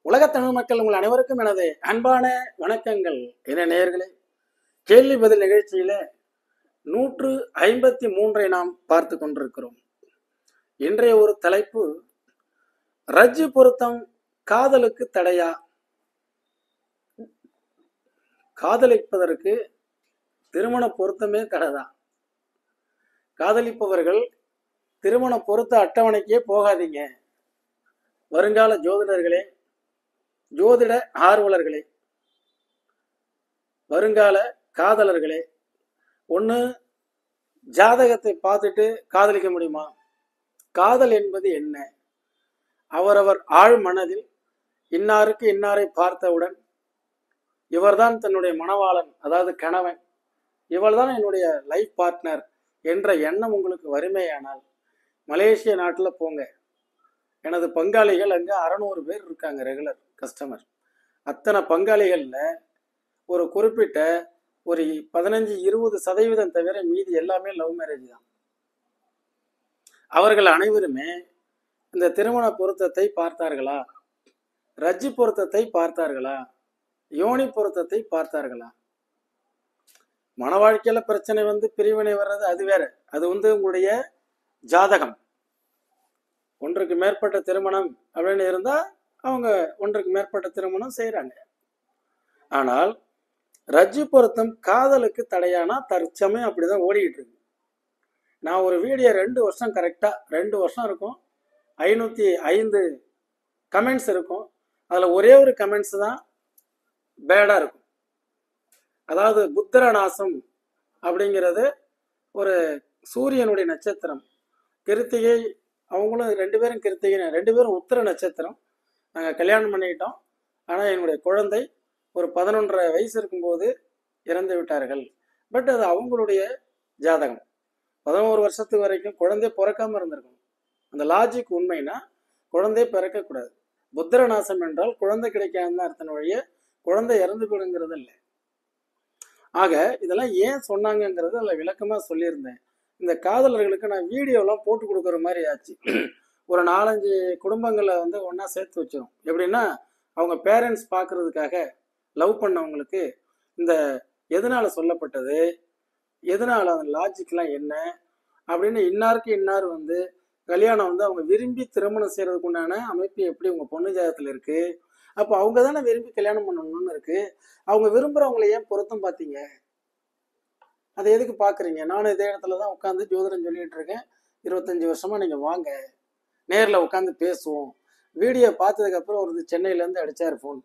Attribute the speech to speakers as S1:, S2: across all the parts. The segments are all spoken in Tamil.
S1: உலகத் தமிழ் மக்கள் உங்கள் அனைவருக்கும் எனது அன்பான வணக்கங்கள். என நேயர்களே, கேள்வி பதில் நிகழ்ச்சியில 153 நாம் பார்த்து கொண்டிருக்கிறோம். இன்றைய ஒரு தலைப்பு, ரஜ்ஜு பொருத்தம் காதலுக்கு தடையா? காதலிப்பதற்கு திருமண பொருத்தமே தடைதான். காதலிப்பவர்கள் திருமண பொருத்த அட்டவணைக்கே போகாதீங்க. வருங்கால ஜோதிடர்களே, ஜோதிட ஆர்வலர்களே, வருங்கால காதலர்களே, ஒன்று ஜாதகத்தை பார்த்துட்டு காதலிக்க முடியுமா? காதல் என்பது என்ன? அவரவர் ஆழ் மனதில் இன்னாருக்கு இன்னாரை பார்த்தவுடன் இவர்தான் தன்னுடைய மணவாளன், அதாவது கணவன், இவள்தான் என்னுடைய லைஃப் பார்ட்னர் என்ற எண்ணம் உங்களுக்கு வறுமையானால் மலேசிய நாட்டில் போங்க. எனது பங்காளிகள் அங்கே 600 பேர் இருக்காங்க, ரெகுலர் கஸ்டமர். அத்தனை பங்காளிகளில் ஒரு குறிப்பிட்ட ஒரு 15-20% தவிர மீதி எல்லாமே லவ் மேரேஜ் தான். அவர்கள் அனைவருமே இந்த திருமண பொருத்தத்தை பார்த்தார்களா? ரஜ்ஜு பொருத்தத்தை பார்த்தார்களா? யோனி பொருத்தத்தை பார்த்தார்களா? மன வாழ்க்கையில பிரச்சனை பிரிவினை வர்றது அது வேற. அது உங்களுடைய ஜாதகம். ஒன்றுக்கு மேற்பட்ட திருமணம் அப்படின்னு இருந்தா அவங்க ஒன்றுக்கு மேற்பட்ட திருமணம் செய்யறாங்க. ஆனால் ரஜ்ஜு பொருத்தம் காதலுக்கு தடையானா? தற்சமயம் அப்படிதான் ஓடிக்கிட்டு இருக்கு. நான் ஒரு வீடியோ 2 வருஷம், கரெக்டா 2 வருஷம் இருக்கும், 505 கமெண்ட்ஸ் இருக்கும். அதுல ஒரே ஒரு கமெண்ட்ஸ் தான் பேடா இருக்கும். அதாவது புத்திர நாசம் அப்படிங்கிறது ஒரு சூரியனுடைய நட்சத்திரம், கிருத்திகை. அவங்களும் 2 பேரும் கிருத்திகை, 2 பேரும் உத்திர நட்சத்திரம். நாங்கள் கல்யாணம் பண்ணிக்கிட்டோம். ஆனால் என்னுடைய குழந்தை ஒரு 11.5 வயசு இருக்கும்போது இறந்து விட்டார்கள். பட் அது அவங்களுடைய ஜாதகம். 11 வருஷத்துக்கு வரைக்கும் குழந்தை பிறக்காம இருந்திருக்கும். அந்த லாஜிக் உண்மைனா குழந்தை பிறக்கக்கூடாது. புத்திர நாசம் என்றால் குழந்தை கிடைக்காதுன்னு அர்த்தம் வழிய குழந்தை இறந்து போடுங்கிறது இல்லை. ஆக இதெல்லாம் ஏன் சொன்னாங்கங்கிறது அதில் விளக்கமாக சொல்லியிருந்தேன். இந்த காதலர்களுக்கு நான் வீடியோலாம் போட்டு கொடுக்குற மாதிரி ஆச்சு. ஒரு 4-5 குடும்பங்களை ஒன்றா சேர்த்து வச்சிடும். எப்படின்னா, அவங்க பேரண்ட்ஸ் பார்க்கறதுக்காக லவ் பண்ணவங்களுக்கு இந்த எதனால சொல்லப்பட்டது, எதனால அந்த லாஜிக்லாம் என்ன அப்படின்னு, இன்னாருக்கு இன்னார் கல்யாணம் அவங்க விரும்பி திருமணம் செய்யறதுக்கு உண்டான அமைப்பு எப்படி உங்க பொண்ணு ஜாதகத்தில் இருக்கு. அப்போ அவங்க தானே விரும்பி கல்யாணம் பண்ணணும்னு இருக்கு. அவங்க விரும்புறவங்களை ஏன் பொருத்தம் பார்த்தீங்க? அதை எதுக்கு பார்க்குறீங்க? நானும் இதே இடத்துல தான் உட்காந்து ஜோதிடம் சொல்லிட்டு இருக்கேன். 25 வருஷமா நீங்கள் வாங்க, நேரில் உட்காந்து பேசுவோம். வீடியோ பார்த்ததுக்கப்புறம் ஒரு சென்னையிலேருந்து அடித்தார் ஃபோன்.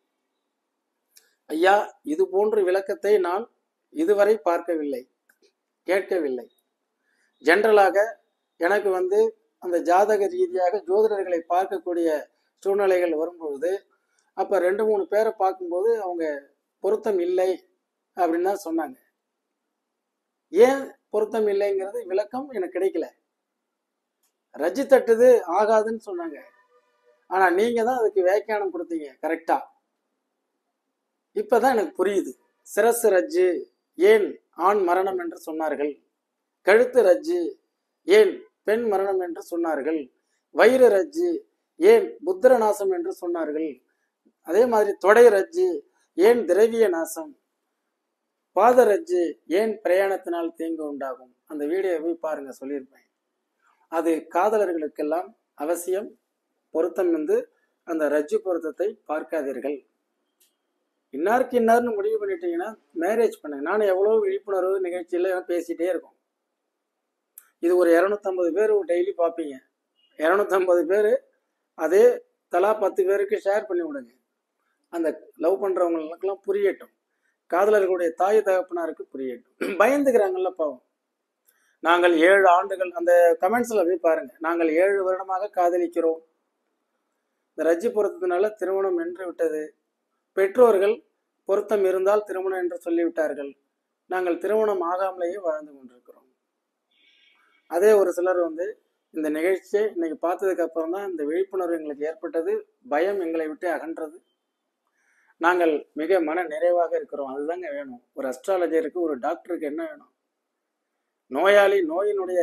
S1: ஐயா, இது போன்ற விளக்கத்தை நான் இதுவரை பார்க்கவில்லை, கேட்கவில்லை. ஜென்ரலாக எனக்கு அந்த ஜாதக ரீதியாக ஜோதிடர்களை பார்க்கக்கூடிய சூழ்நிலைகள் வரும்பொழுது அப்போ 2-3 பேரை பார்க்கும்போது அவங்க பொருத்தம் இல்லை அப்படின்னு தான் சொன்னாங்க. ஏன் பொருத்தம் இல்லைங்கிறது விளக்கம் எனக்கு கிடைக்கல. ரஜ்ஜு தட்டுது ஆகாதுன்னு சொன்னாங்க. ஆனா நீங்க தான் அதுக்கு வியாக்கியானம் கொடுத்தீங்க கரெக்டா. இப்பதான் எனக்கு புரியுது. சிரசு ரஜ்ஜு ஏன் ஆண் மரணம் என்று சொன்னார்கள், கழுத்து ரஜ்ஜு ஏன் பெண் மரணம் என்று சொன்னார்கள், வயிறு ரஜ்ஜு ஏன் புத்திர நாசம் என்று சொன்னார்கள், அதே மாதிரி தொடை ரஜ்ஜு ஏன் திரவிய நாசம், பாத ரஜ்ஜு ஏன் பிரயாணத்தினால் தீங்கு உண்டாகும். அந்த வீடியோவை பாருங்க, சொல்லியிருப்பேன். அது காதலர்களுக்கெல்லாம் அவசியம். பொருத்தம் அந்த ரஜ்ஜு பொருத்தத்தை பார்க்காதீர்கள். இன்னாருக்கு இன்னார்னு முடிவு பண்ணிட்டீங்கன்னா மேரேஜ் பண்ணுங்க. நானும் எவ்வளோ விழிப்புணர்வு நிகழ்ச்சியில பேசிட்டே இருக்கோம். இது ஒரு 250 பேர் டெய்லி பார்ப்பீங்க. 250 பேர் அதே தலா 10 பேருக்கு ஷேர் பண்ணி விடுங்க. அந்த லவ் பண்றவங்களுக்கெல்லாம் புரியட்டும், காதலர்களுடைய தாய் தகப்பனாருக்கு புரியட்டும். பயந்துக்கிறாங்கல்ல பாவம். நாங்கள் 7 ஆண்டுகள், அந்த கமெண்ட்ஸ்ல போய் பாருங்க, நாங்கள் 7 வருடமாக காதலிக்கிறோம், இந்த ரஜ்ஜு பொருத்தத்தினால திருமணம் நின்று விட்டது, பெற்றோர்கள் பொருத்தம் இருந்தால் திருமணம் என்று சொல்லிவிட்டார்கள், நாங்கள் திருமணம் ஆகாமலேயே வாழ்ந்து கொண்டிருக்கிறோம். அதே ஒரு சிலர் இந்த நிகழ்ச்சியை இன்னைக்கு பார்த்ததுக்கு அப்புறம் தான் இந்த விழிப்புணர்வு எங்களுக்கு ஏற்பட்டது, பயம் எங்களை விட்டு அகன்றது, நாங்கள் மிக மன நிறைவாக இருக்கிறோம். அதுதாங்க வேணும். ஒரு அஸ்ட்ராலஜருக்கு, ஒரு டாக்டருக்கு என்ன வேணும்? நோயாளி நோயினுடைய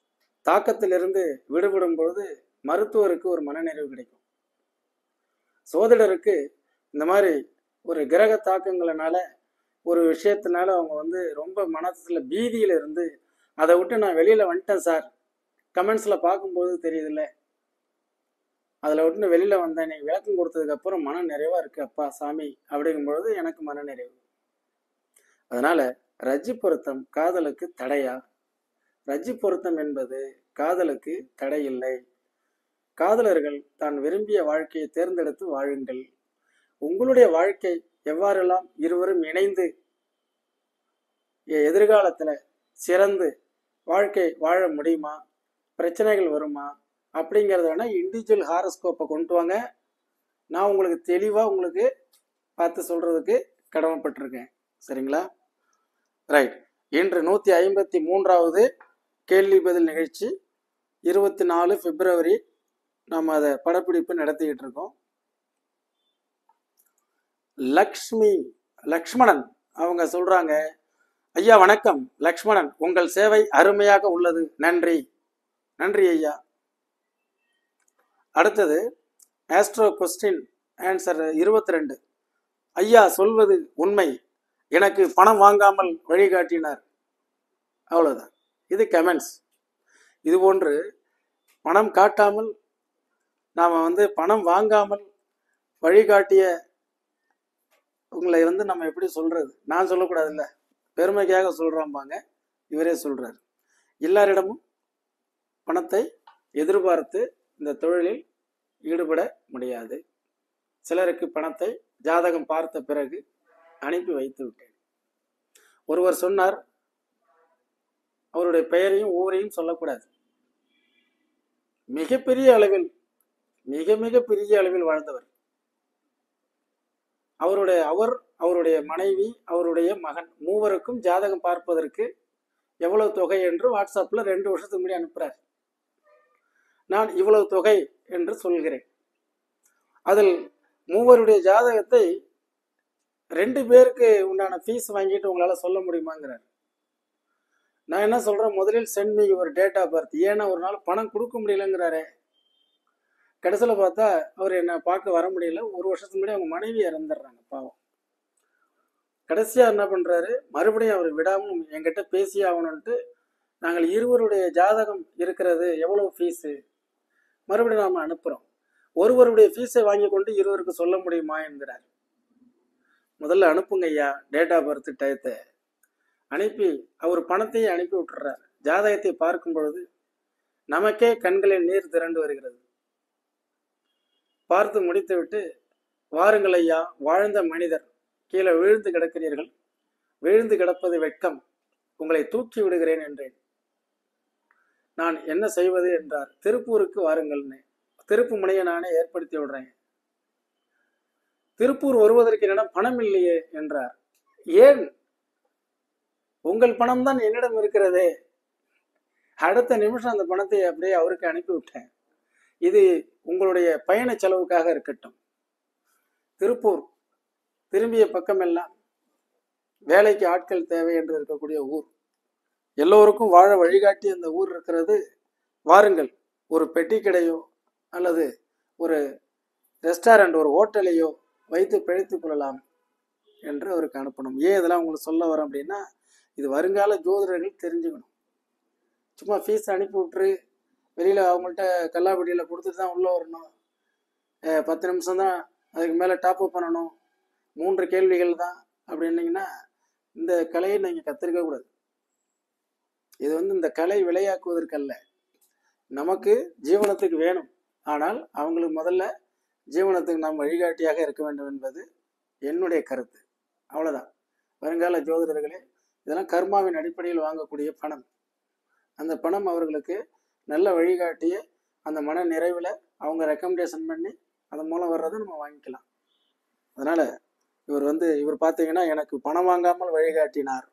S1: தாக்கத்திலிருந்து விடுபடும் பொழுது மருத்துவருக்கு ஒரு மனநிறைவு கிடைக்கும். சோதிடருக்கு இந்த மாதிரி ஒரு கிரக தாக்கங்களினால ஒரு விஷயத்தினால அவங்க வந்து ரொம்ப மனசுல பீதியில இருந்து அதை விட்டு நான் வெளியில வந்துட்டேன் சார், கமெண்ட்ஸ்ல பார்க்கும்போது தெரியுதுல்ல, அதில் விட்டு வெளியில வந்தேன், நீ விளக்கம் கொடுத்ததுக்கு அப்புறம் மன நிறைவா இருக்கு அப்பா சாமி அப்படிங்கும்பொழுது எனக்கு மன நிறைவு. அதனால ரஜ்ஜி பொருத்தம் காதலுக்கு தடையா? ரஜ்ஜி பொருத்தம் என்பது காதலுக்கு தடை இல்லை. காதலர்கள் தான் விரும்பிய வாழ்க்கையை தேர்ந்தெடுத்து வாழுங்கள். உங்களுடைய வாழ்க்கை எவ்வாறெல்லாம் இருவரும் இணைந்து எதிர்காலத்துல சிறந்து வாழ்க்கை வாழ முடியுமா, பிரச்சனைகள் வருமா அப்படிங்கிறத வேணா இண்டிவிஜுவல் ஹாரோஸ்கோப்பை கொண்டு வாங்க, நான் உங்களுக்கு தெளிவாக உங்களுக்கு பார்த்து சொல்றதுக்கு கடமைப்பட்டிருக்கேன். சரிங்களா? ரைட். இன்று 153வது கேள்வி பதில் நிகழ்ச்சி, 24 பிப்ரவரி நம்ம அதை படப்பிடிப்பு நடத்திக்கிட்டு இருக்கோம். லக்ஷ்மணன் அவங்க சொல்றாங்க, ஐயா வணக்கம் லக்ஷ்மணன், உங்கள் சேவை அருமையாக உள்ளது, நன்றி. நன்றி ஐயா. அடுத்தது ஆஸ்ட்ரோ கொஸ்டின் ஆன்சர் 22, ஐயா சொல்வது உண்மை, எனக்கு பணம் வாங்காமல் வழிகாட்டினார். அவ்வளவுதான். இது கமெண்ட்ஸ். இது போன்று பணம் காட்டாமல் நாம வந்து பணம் வாங்காமல் வழிகாட்டிய உங்களை வந்து நம்ம எப்படி சொல்றது? நான் சொல்லக்கூடாதுல்ல, பெருமைக்காக சொல்றாம்பாங்க, இவரே சொல்றாரு. எல்லாரிடமும் பணத்தை எதிர்பார்த்து இந்த தொழிலில் ஈடுபட முடியாது. சிலருக்கு பணத்தை ஜாதகம் பார்த்த பிறகு அனுப்பி வைத்து விட்டேன். ஒருவர் சொன்னார், அவருடைய பெயரையும் ஊரையும் சொல்லக்கூடாது, மிகப்பெரிய அளவில் மிக மிக பெரிய அளவில் வாழ்ந்தவர். அவருடைய மனைவி, அவருடைய மகன் மூவருக்கும் ஜாதகம் பார்ப்பதற்கு எவ்வளவு தொகை என்று வாட்ஸ்அப்ல 2 வருஷத்துக்கு முன்னாடி அனுப்புறார். நான் இவ்வளவு தொகை என்று சொல்கிறேன். அதில் மூவருடைய ஜாதகத்தை 2 பேருக்கு உண்டான ஃபீஸ் வாங்கிட்டு உங்களால சொல்ல முடியுமாங்கிறார். நான் என்ன சொல்றேன், முதலில் send me your date of birth. ஏன்னா ஒரு நாள் பணம் கொடுக்க முடியலங்கிறாரே. கடைசியில் பார்த்தா அவர் என்னை பார்க்க வர முடியல. 1 வருஷத்துக்கு முன்னாடி அவங்க மனைவி இறந்துடுறாங்க, பாவம். கடைசியா என்ன பண்றாரு, மறுபடியும் அவர் விடாமல் என்கிட்ட பேசி ஆகணும்ட்டு, நாங்கள் இருவருடைய ஜாதகம் இருக்கிறது, எவ்வளவு ஃபீஸு, மறுபடியும் நாம அனுப்புறோம். ஒருவருடைய ஃபீஸை வாங்கி கொண்டு இருவருக்கு சொல்ல முடியுமா என்கிறார். முதல்ல அனுப்புங்க ஐயா டேட் ஆஃப் பர்த் டயத்தை. அனுப்பி அவர் பணத்தையும் அனுப்பி விட்டுறார். ஜாதகத்தை பார்க்கும் பொழுது நமக்கே கண்களில் நீர் திரண்டு வருகிறது. பார்த்து முடித்து விட்டு, வாருங்கள் ஐயா, வாழ்ந்த மனிதர், கீழே விழுந்து கிடக்கிறீர்கள், விழுந்து கிடப்பது வெட்கம், உங்களை தூக்கி விடுகிறேன் என்றேன். நான் என்ன செய்வது என்றார். திருப்பூருக்கு வாருங்கள்னு திருப்பு முனையை நானே ஏற்படுத்தி விடுறேன். திருப்பூர் வருவதற்கு என்னிடம் பணம் இல்லையே என்றார். ஏன், உங்கள் பணம் தான் என்னிடம் இருக்கிறதே. அடுத்த நிமிஷம் அந்த பணத்தை அப்படியே அவருக்கு அனுப்பிவிட்டேன். இது உங்களுடைய பயண செலவுக்காக இருக்கட்டும். திருப்பூர் திரும்பிய பக்கமெல்லாம் வேலைக்கு ஆட்கள் தேவை என்று இருக்கக்கூடிய ஊர், எல்லோருக்கும் வாழ வழிகாட்டி அந்த ஊர் இருக்கிறது. வாருங்கள், ஒரு பெட்டி கடையோ அல்லது ஒரு ரெஸ்டாரண்ட், ஒரு ஹோட்டலையோ வைத்து பிழைத்துக் கொள்ளலாம் என்று அவருக்கு அனுப்பணும். ஏன் இதெல்லாம் உங்களுக்கு சொல்ல வரோம் அப்படின்னா, இது வருங்கால ஜோதிடர்கள் தெரிஞ்சுக்கணும். சும்மா ஃபீஸ் அனுப்பி விட்டுரு, வெளியில் அவங்கள்ட்ட கல்லாப்பட்டியில் கொடுத்துட்டு தான் உள்ளே வரணும், 10 நிமிஷம் தான், அதுக்கு மேலே டாப்அப் பண்ணணும், 3 கேள்விகள் தான் அப்படின்னீங்கன்னா இந்த கலையை நீங்கள் கற்றுக்க கூடாது. இது வந்து இந்த கலை விளையாக்குவதற்கல்ல, நமக்கு ஜீவனத்துக்கு வேணும். ஆனால் அவங்களுக்கு முதல்ல ஜீவனத்துக்கு நாம் வழிகாட்டியாக இருக்க வேண்டும் என்பது என்னுடைய கருத்து. அவ்வளோதான். வருங்கால ஜோதிடர்களே, இதெல்லாம் கர்மாவின் அடிப்படையில் வாங்கக்கூடிய பணம். அந்த பணம் அவர்களுக்கு நல்ல வழிகாட்டிய அந்த மன நிறைவில் அவங்க ரெக்கமெண்டேஷன் பண்ணி அதன் மூலம் வர்றதை நம்ம வாங்கிக்கலாம். அதனால் இவர் பார்த்தீங்கன்னா எனக்கு பணம் வாங்காமல் வழிகாட்டினார்.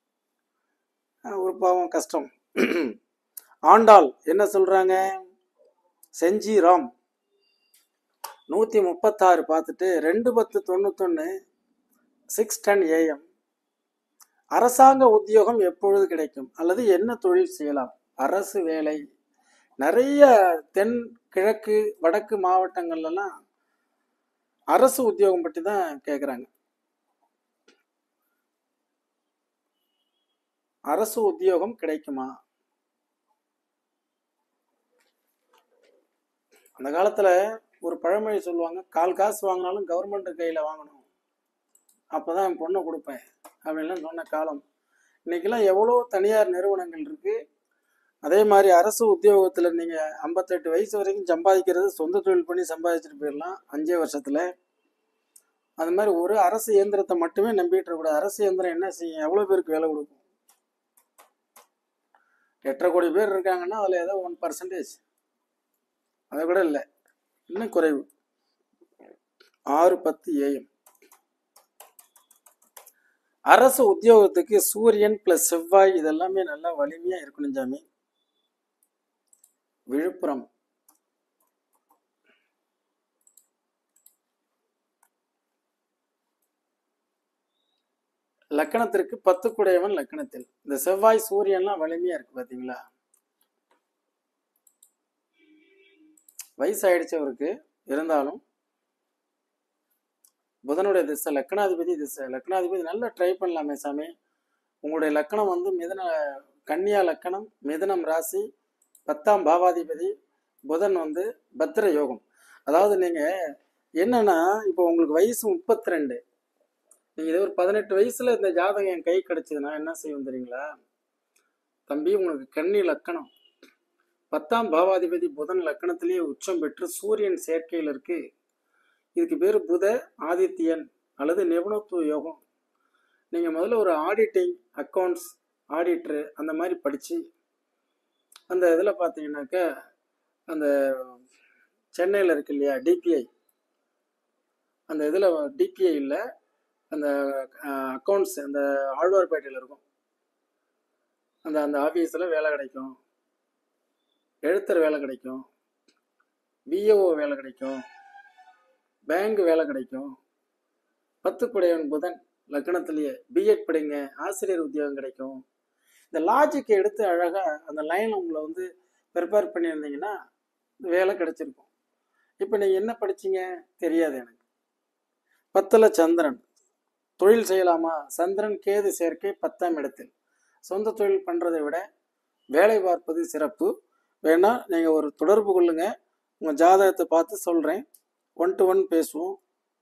S1: ஒரு பாவம், கஷ்டம். ஆண்டாள் என்ன சொல்கிறாங்க, செஞ்சி ராம் 136 பார்த்துட்டு 2/10/91 6:10 AM அரசாங்க உத்தியோகம் எப்பொழுது கிடைக்கும் அல்லது என்ன தொழில் செய்யலாம்? அரசு வேலை நிறைய தென் கிழக்கு வடக்கு மாவட்டங்கள்லாம் அரசு உத்தியோகம் பற்றி தான் கேட்குறாங்க. அரசு உத்தியோகம் கிடைக்குமா? அந்த காலத்துல ஒரு பழமொழி சொல்லுவாங்க, கால் காசு வாங்கினாலும் கவர்மெண்ட் கையில வாங்கணும், அப்பதான் என் பொண்ணை கொடுப்பேன் அப்படின்லாம் சொன்ன காலம். இன்னைக்கெல்லாம் எவ்வளோ தனியார் நிறுவனங்கள் இருக்கு. அதே மாதிரி அரசு உத்தியோகத்துல நீங்க 58 வயசு வரைக்கும் சம்பாதிக்கிறது சொந்த தொழில் பண்ணி சம்பாதிச்சுட்டு போயிடலாம் 5 வருஷத்துல. அது மாதிரி ஒரு அரசு இயந்திரத்தை மட்டுமே நம்பிட்டு இருக்கக்கூடாது. அரசு இயந்திரம் என்ன செய்யும்? எவ்வளவு பேருக்கு வேலை கொடுக்கும்? 8.5 கோடி பேர் இருக்காங்கன்னா அதுல ஏதோ 1%, அதை கூட இல்லை, இன்னும் குறைவு. 6:10 AM. அரசு உத்தியோகத்துக்கு சூரியன் பிளஸ் செவ்வாய் இதெல்லாமே நல்லா வலிமையா இருக்கணும் சாமி. விழுப்புரம். லக்கணத்திற்கு 10 குடையவன் லக்கணத்தில். இந்த செவ்வாய் சூரியன்லாம் வலிமையா இருக்கு பாத்தீங்களா? வயசாயிடுச்சு அவருக்கு, இருந்தாலும் புதனுடைய திசை, லக்கணாதிபதி திசை. லக்கணாதிபதி நல்லா ட்ரை பண்ணலாமே சாமி. உங்களுடைய லக்கணம் வந்து கன்னியா லக்கணம், மிதுனம் ராசி, 10ஆம் பாவாதிபதி புதன் வந்து பத்திர யோகம். அதாவது நீங்க என்னன்னா, இப்போ உங்களுக்கு வயசு 32, நீங்க இதே ஒரு 18 வயசுல இந்த ஜாதகம் என் கை கிடைச்சதுன்னா என்ன செய்யும் தெரியுங்களா? தம்பி, உங்களுக்கு கன்னி லக்கணம், 10ஆம் பாவாதிபதி புதன் லக்கணத்திலேயே உச்சம் பெற்று சூரியன் சேர்க்கையில் இருக்கு. இதுக்கு பேர் புத ஆதித்யன் அல்லது நிபுணத்துவ யோகம். நீங்க முதல்ல ஒரு ஆடிட்டிங், அக்கௌண்ட்ஸ், ஆடிட்டரு அந்த மாதிரி படிச்சு அந்த இதில் பார்த்தீங்கன்னாக்க அந்த சென்னையில் இருக்கு இல்லையா டிபிஐ, அந்த இதில் டிபிஐ இல்லை, அந்த அக்கௌண்ட்ஸ் அந்த ஆழ்வார்பேட்டையில் இருக்கும், அந்த அந்த ஆஃபீஸில் வேலை கிடைக்கும், எழுத்தர் வேலை கிடைக்கும், பிஏஓ வேலை கிடைக்கும், பேங்க் வேலை கிடைக்கும். 10 குடையவன் புதன் லக்கணத்திலேயே பிஎட் படிங்க, ஆசிரியர் உத்தியோகம் கிடைக்கும். இந்த லாஜிக்கை எடுத்து அழகா அந்த லைன் உங்களை வந்து ப்ரிப்பேர் பண்ணியிருந்தீங்கன்னா வேலை கிடைச்சிருக்கும். இப்போ நீங்க என்ன படிச்சீங்க தெரியாது எனக்கு. 10ல் சந்திரன், தொழில் செய்யலாமா? சந்திரன் கேது சேர்க்கை 10ஆம் இடத்தில். சொந்த தொழில் பண்றதை விட வேலை பார்ப்பது சிறப்பு. வேணா நீங்க ஒரு தொடர்பு கொள்ளுங்க, உங்க ஜாதகத்தை பார்த்து சொல்றேன், 1 to 1 பேசுவோம்.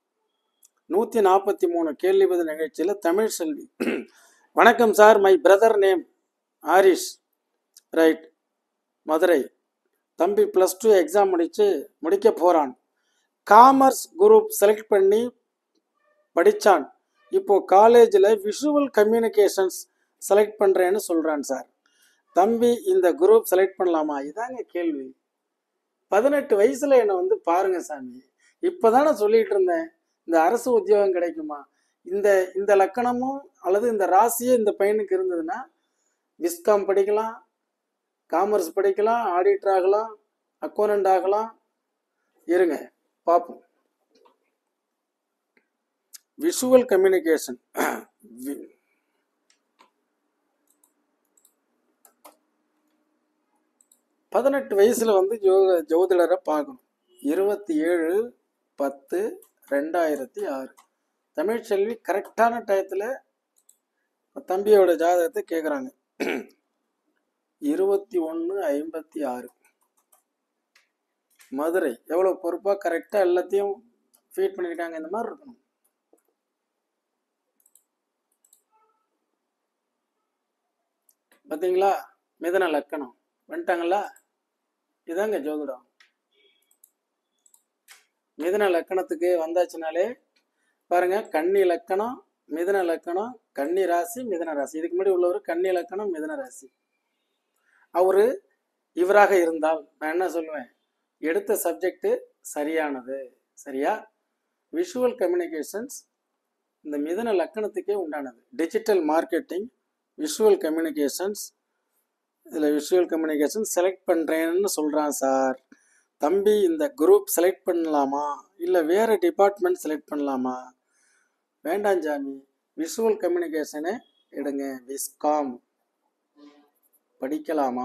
S1: 143 கேள்வி பதில் நிகழ்ச்சியில் தமிழ் செல்வி. வணக்கம் sir, my brother name Arish, right, Madurai. தம்பி +2 எக்ஸாம் முடிக்க போறான். காமர்ஸ் குரூப் செலக்ட் பண்ணி படிச்சான். இப்போ காலேஜில் விஷுவல் கம்யூனிகேஷன்ஸ் செலக்ட் பண்றேன்னு சொல்றான் சார். தம்பி இந்த குரூப் செலக்ட் பண்ணலாமா? இதாங்க கேள்வி. 18 வயசுல என்னை வந்து பாருங்க சாமி. இப்போதானே சொல்லிட்டு இருந்தேன் இந்த அரசு உத்தியோகம் கிடைக்குமா. இந்த லக்கணமும் அல்லது இந்த ராசியே இந்த பையனுக்கு இருந்ததுன்னா விஸ்காம் படிக்கலாம், காமர்ஸ் படிக்கலாம், ஆடிட்டர் ஆகலாம், அக்கௌண்டன்ட் ஆகலாம். இருங்க பார்ப்போம். விஷுவல் கம்யூனிகேஷன் 18 வயசுல வந்து ஜோதிடரை பார்க்கணும். 27/10/2006 தமிழ்ச்செல்வி கரெக்டான டயத்துல தம்பியோட ஜாதகத்தை கேட்குறாங்க. 21/56 மதுரை. எவ்வளவு பொறுப்பா கரெக்டா எல்லாத்தையும் ஃபீட் பண்ணிருக்காங்க. இந்த மாதிரி இருக்கணும். பார்த்தீங்களா? மிதன லக்கணம் வந்துட்டாங்களா? இதாங்க ஜோதிடம். மிதன லக்கணத்துக்கு வந்தாச்சுனாலே பாருங்க, கன்னி லக்கணம், மிதன லக்கணம், கன்னி ராசி, மிதன ராசி. இதுக்கு முன்னாடி உள்ளவர் கன்னி லக்கணம், மிதன ராசி. அவரு இவராக இருந்தால் நான் என்ன சொல்லுவேன், எடுத்த சப்ஜெக்ட் சரியானது. சரியா? விஷுவல் கம்யூனிகேஷன்ஸ் இந்த மிதன லக்கணத்துக்கே உண்டானது. Digital marketing, visual communications. இதில் விஷுவல் கம்யூனிகேஷன் செலக்ட் பண்ணுறேன்னு சொல்கிறான் சார். தம்பி இந்த குரூப் செலக்ட் பண்ணலாமா இல்லை வேறு டிபார்ட்மெண்ட் செலக்ட் பண்ணலாமா? வேண்டாம் ஜாமி, விஷுவல் கம்யூனிகேஷனை எடுங்க, விஸ்காம் படிக்கலாமா?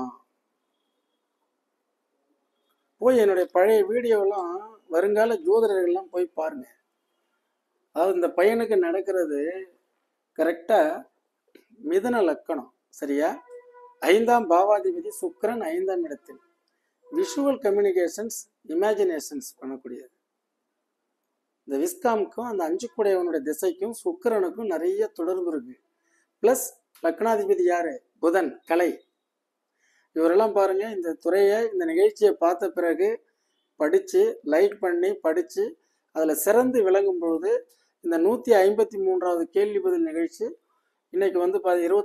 S1: போய் என்னுடைய பழைய வீடியோலாம் வருங்கால ஜோதிடர்கள்லாம் போய் பாருங்க. அதாவது இந்த பையனுக்கு நடக்கிறது கரெக்டாக மிதுன லக்கணம், சரியா? 5ஆம் பாவாதிபதி சுக்கிரன் 5ஆம் இடத்தில். விஷுவல் கம்யூனிகேஷன்ஸ், இமேஜினேஷன்ஸ் பண்ணக்கூடியது. இந்த விஸ்காமுக்கும் அந்த 5 கூடையவனுடைய திசைக்கும் சுக்கிரனுக்கும் நிறைய தொடர்பு இருக்கு. பிளஸ் லக்னாதிபதி யாரு? புதன், கலை. இவரெல்லாம் பாருங்க, இந்த துறையை, இந்த நிகழ்ச்சியை பார்த்த பிறகு படித்து லைக் பண்ணி படித்து அதில் சிறந்து விளங்கும் பொழுது இந்த 153வது கேள்வி பதில் நிகழ்ச்சி இன்னைக்கு வந்து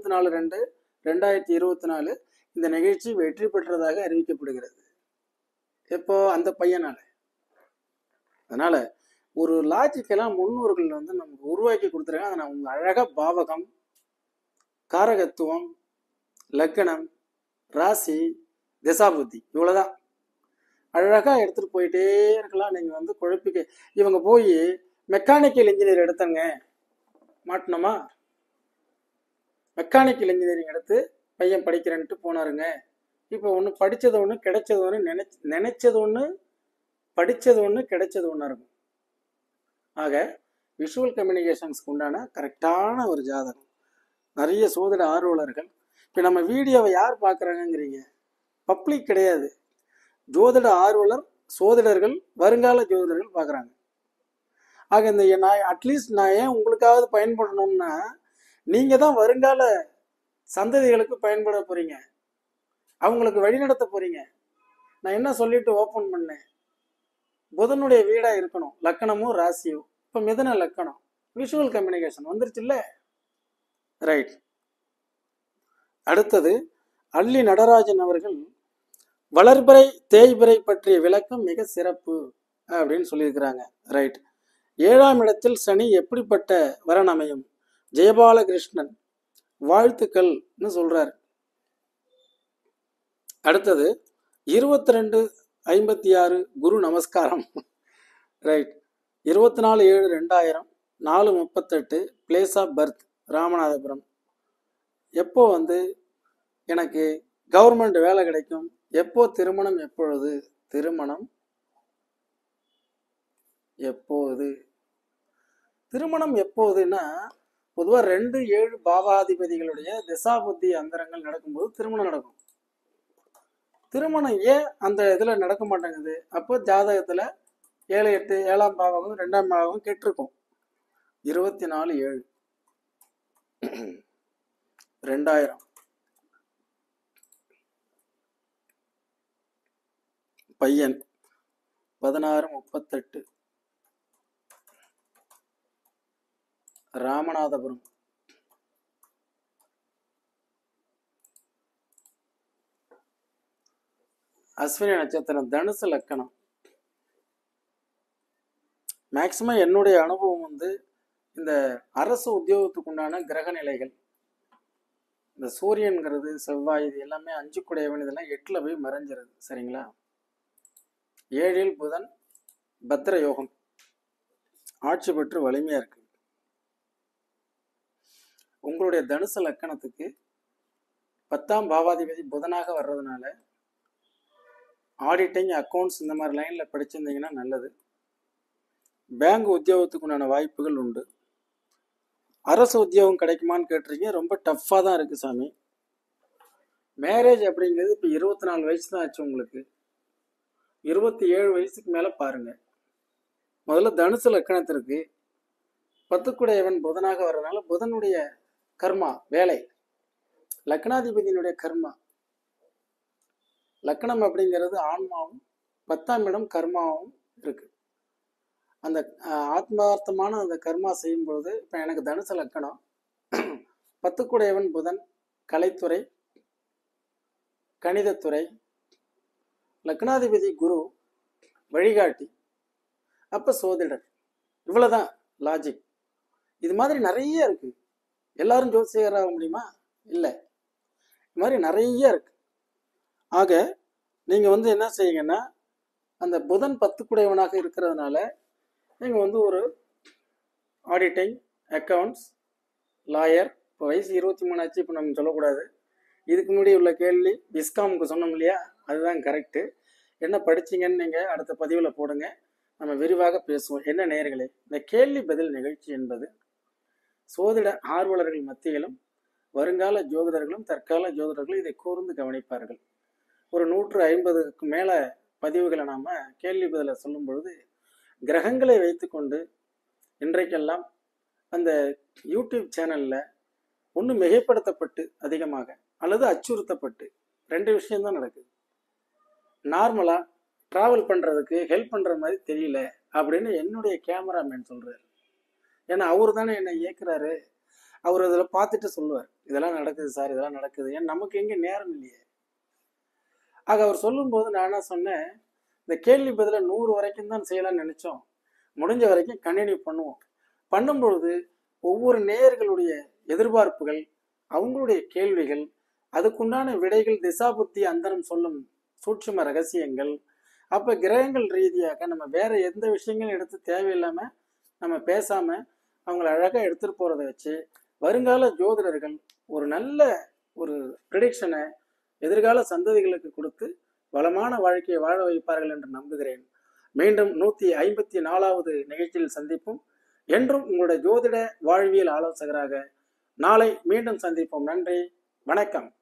S1: 24/2/2024 இந்த நிகழ்ச்சி வெற்றி பெற்றதாக அறிவிக்கப்படுகிறது. இப்போ அந்த பையனால. அதனால ஒரு லாஜிக்கெல்லாம் முன்னோர்கள் வந்து நமக்கு உருவாக்கி கொடுத்துருக்காங்க. அதை நம்ம அழகாக பாவகம், காரகத்துவம், லக்கணம், ராசி, திசாபுத்தி, இவ்வளோதான் அழகாக எடுத்துகிட்டு போயிட்டே இருக்கலாம். நீங்கள் வந்து குழப்பிக்க, இவங்க போய் மெக்கானிக்கல் இன்ஜினியர் எடுத்தங்க மாட்டினோமா, மெக்கானிக்கல் இன்ஜினியரிங் எடுத்து பையன் படிக்கிறேன்ட்டு போனாருங்க. இப்போ ஒன்று படித்தது ஒன்று கிடைச்சது ஒன்று, நினைச்சது ஒன்று, படித்தது ஒன்று, கிடைச்சது ஒன்றா இருக்கும். ஆக விஷுவல் கம்யூனிகேஷன்ஸ்க்கு உண்டான கரெக்டான ஒரு ஜாதகம். நிறைய சோதிட ஆர்வலர்கள் இப்போ நம்ம வீடியோவை யார் பார்க்குறாங்கங்கிறீங்க? பப்ளிக் கிடையாது, ஜோதிட ஆர்வலர் சோதிடர்கள், வருங்கால ஜோதிடர்கள் பார்க்குறாங்க. ஆக இந்த நான் அட்லீஸ்ட் நான் ஏன் உங்களுக்காவது பயன்படணும்னா, நீங்கள் தான் வருங்கால சந்ததிகளுக்கு பயன்பட போகிறீங்க, அவங்களுக்கு வழிநடத்த போகிறீங்க. நான் என்ன சொல்லிட்டு ஓப்பன் பண்ணேன், புதனுடைய வீடாக இருக்கணும், லக்கணமும் ராசியும். இப்போ மிதுன லக்கணம், விஷுவல் கம்யூனிகேஷன் வந்துருச்சு இல்லை? ரைட். அடுத்தது அள்ளி நடராஜன் அவர்கள் வளர்பிறை தேய்பிறை பற்றிய விளக்கம் மிக சிறப்பு அப்படின்னு சொல்லியிருக்கிறாங்க. ரைட். 7ஆம் இடத்தில் சனி எப்படிப்பட்ட வரன் அமையும்? ஜெயபாலகிருஷ்ணன் வாழ்த்துக்கள்னு சொல்றாரு. அடுத்தது 22/56 குரு நமஸ்காரம். Right. 24/7/2000 4:38 place of birth Ramanathapuram. எப்போ வந்து எனக்கு கவர்மெண்ட் வேலை கிடைக்கும்? எப்போ திருமணம்? எப்பொழுது திருமணம்? எப்போது திருமணம்? எப்போதுன்னா பொதுவாக 2-7 பாவாதிபதிகளுடைய திசாபுத்தி அந்தரங்கள் நடக்கும்போது திருமணம் நடக்கும். திருமணம் ஏன் அந்த இதில் நடக்க மாட்டேங்குது? அப்போ ஜாதகத்தில் 7-8 7ஆம் பாவகம் 2ஆம் பாவகம் கெட்டிருக்கும். 24/7/2000 பையன் 16:38 ராமநாதபுரம். அஸ்வினி நட்சத்திரம், தனுசு லக்கணம். மேக்சிமம் என்னுடைய அனுபவம் வந்து இந்த அரசு உத்தியோகத்துக்கு உண்டான கிரக நிலைகள், இந்த சூரியன்கிறது, செவ்வாய், இது எல்லாமே 5 கூடையவன், இதெல்லாம் 8ல் போய் மறைஞ்சிருது. சரிங்களா? 7இல் புதன் பத்ர யோகம் ஆட்சி பெற்று வலிமையா இருக்கு. உங்களுடைய தனுசு லக்கணத்துக்கு 10ஆம் பாவாதிபதி புதனாக வர்றதுனால ஆடிட்டிங், அக்கௌண்ட்ஸ் இந்த மாதிரி லைனில் படிச்சிருந்தீங்கன்னா நல்லது. பேங்க் உத்தியோகத்துக்கு உண்டான வாய்ப்புகள் உண்டு. அரசு உத்தியோகம் கிடைக்குமான்னு கேட்டிருக்கீங்க. ரொம்ப டஃப்பாக தான் இருக்குது சாமி. மேரேஜ் அப்படிங்கிறது இப்போ 24 வயசு தான் ஆச்சு உங்களுக்கு. 27 வயசுக்கு மேலே பாருங்கள். முதல்ல தனுசு லக்கணத்திற்கு 10 கூடையவன் புதனாக வர்றதுனால புதனுடைய கர்மா வேலை, லக்னாதிபதியினுடைய கர்மா. லக்கணம் அப்படிங்கிறது ஆன்மாவும் 10ஆம் இடம் கர்மாவும் இருக்கு. அந்த ஆத்மார்த்தமான அந்த கர்மா செய்யும் பொழுது இப்போ எனக்கு தனுசு லக்கணம், 10 கூடையவன் புதன், கலைத்துறை, கணிதத்துறை, லக்னாதிபதி குரு, வழிகாட்டி, அப்போ சோதிடர். இவ்வளோதான் லாஜிக். இது மாதிரி நிறைய இருக்கு. எல்லாரும் ஜோசியராக முடியுமா? இல்லை. இது மாதிரி நிறைய இருக்கு. ஆக நீங்கள் வந்து என்ன செய்யுங்கன்னா, அந்த புதன் 10 கூடையவனாக இருக்கிறதுனால நீங்கள் வந்து ஒரு ஆடிட்டிங், அக்கௌண்ட்ஸ், லாயர். இப்போ வயசு 23 ஆச்சு, இப்போ நம்ம சொல்லக்கூடாது. இதுக்கு முன்னாடி உள்ள கேள்வி விஸ்காமுக்கு சொன்னோம் இல்லையா, அதுதான் கரெக்டு. என்ன படிச்சிங்கன்னு நீங்கள் அடுத்த பதிவில் போடுங்க. நம்ம விரிவாக பேசுவோம். என்ன நேயர்களே, இந்த கேள்வி பதில் நிகழ்ச்சி என்பது சோதிட ஆர்வலர்கள் மத்தியிலும் வருங்கால ஜோதிடர்களும் தற்கால ஜோதிடர்களும் இதை கூர்ந்து கவனிப்பார்கள். ஒரு 150க்கு மேல பதிவுகளை நாம கேள்வி பதில சொல்லும் பொழுது கிரகங்களை வைத்துக்கொண்டு இன்றைக்கெல்லாம் அந்த யூடியூப் சேனல்ல ஒன்று மிகைப்படுத்தப்பட்டு அதிகமாக அல்லது அச்சுறுத்தப்பட்டு 2 விஷயம்தான் நடக்குது. நார்மலா டிராவல் பண்றதுக்கு ஹெல்ப் பண்ற மாதிரி தெரியல அப்படின்னு என்னுடைய கேமராமேன் சொல்றாரு. ஏன்னா அவரு தானே என்னை இயக்குறாரு. அவர் இதில் பார்த்துட்டு சொல்லுவார், இதெல்லாம் நடக்குது சார், இதெல்லாம் நடக்குது. ஏன் நமக்கு எங்கே நேரம் இல்லையே. ஆக அவர் சொல்லும்போது நான் என்ன சொன்னேன், இந்த கேள்வி பதில 100 வரைக்கும் தான் செய்யலாம்னு நினைச்சோம். முடிஞ்ச வரைக்கும் கண்டினியூ பண்ணுவோம். பண்ணும்பொழுது ஒவ்வொரு நேயர்களுடைய எதிர்பார்ப்புகள், அவங்களுடைய கேள்விகள், அதுக்குண்டான விடைகள், திசாபுத்தி அந்தரம் சொல்லும் சூட்சும ரகசியங்கள், அப்ப கிரகங்கள் ரீதியாக நம்ம வேற எந்த விஷயங்களும் எடுத்து தேவையில்லாம நம்ம பேசாம அவங்கள அழகா எடுத்துட்டு போறதை வச்சு வருங்கால ஜோதிடர்கள் ஒரு நல்ல ஒரு ப்ரிடிக்ஷனை எதிர்கால சந்ததிகளுக்கு கொடுத்து வளமான வாழ்க்கையை வாழ வைப்பார்கள் என்று நம்புகிறேன். மீண்டும் 154வது நிகழ்ச்சியில் சந்திப்போம். என்றும் உங்களுடைய ஜோதிட வாழ்வியல் ஆலோசகராக நாளை மீண்டும் சந்திப்போம். நன்றி, வணக்கம்.